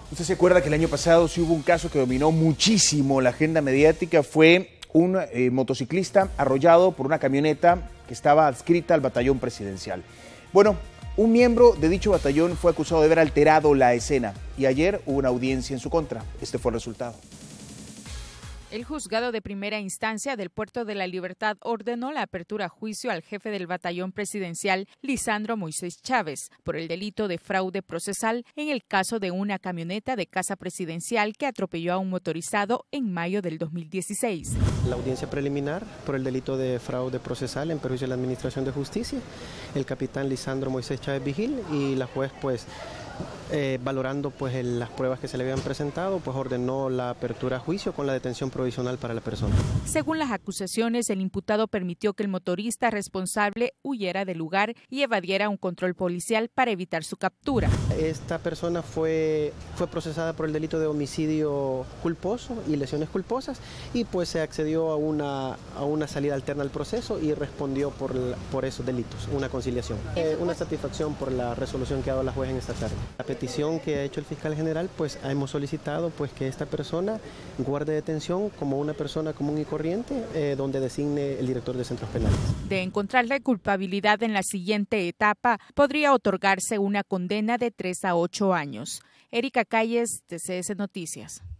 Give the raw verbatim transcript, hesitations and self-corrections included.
Usted se acuerda que el año pasado sí hubo un caso que dominó muchísimo la agenda mediática, fue un eh, motociclista arrollado por una camioneta que estaba adscrita al batallón presidencial. Bueno, un miembro de dicho batallón fue acusado de haber alterado la escena y ayer hubo una audiencia en su contra. Este fue el resultado. El juzgado de primera instancia del Puerto de la Libertad ordenó la apertura a juicio al jefe del batallón presidencial, Lisandro Moisés Chávez, por el delito de fraude procesal en el caso de una camioneta de casa presidencial que atropelló a un motorizado en mayo del dos mil dieciséis. La audiencia preliminar por el delito de fraude procesal en perjuicio de la Administración de Justicia, el capitán Lisandro Moisés Chávez Vigil, y la juez, pues, eh, valorando pues el, las pruebas que se le habían presentado, pues ordenó la apertura a juicio con la detención provisional para la persona. Según las acusaciones, el imputado permitió que el motorista responsable huyera del lugar y evadiera un control policial para evitar su captura. Esta persona fue, fue procesada por el delito de homicidio culposo y lesiones culposas, y pues se accedió a una, a una salida alterna al proceso y respondió por, por esos delitos, una conciliación. Eh, una satisfacción por la resolución que ha dado la juez en esta tarde. La petición que ha hecho el fiscal general, pues hemos solicitado pues que esta persona guarde detención como una persona común y corriente, eh, donde designe el director de centros penales. De encontrarle culpabilidad en la siguiente etapa, podría otorgarse una condena de tres a ocho años. Erika Calles, T C S Noticias.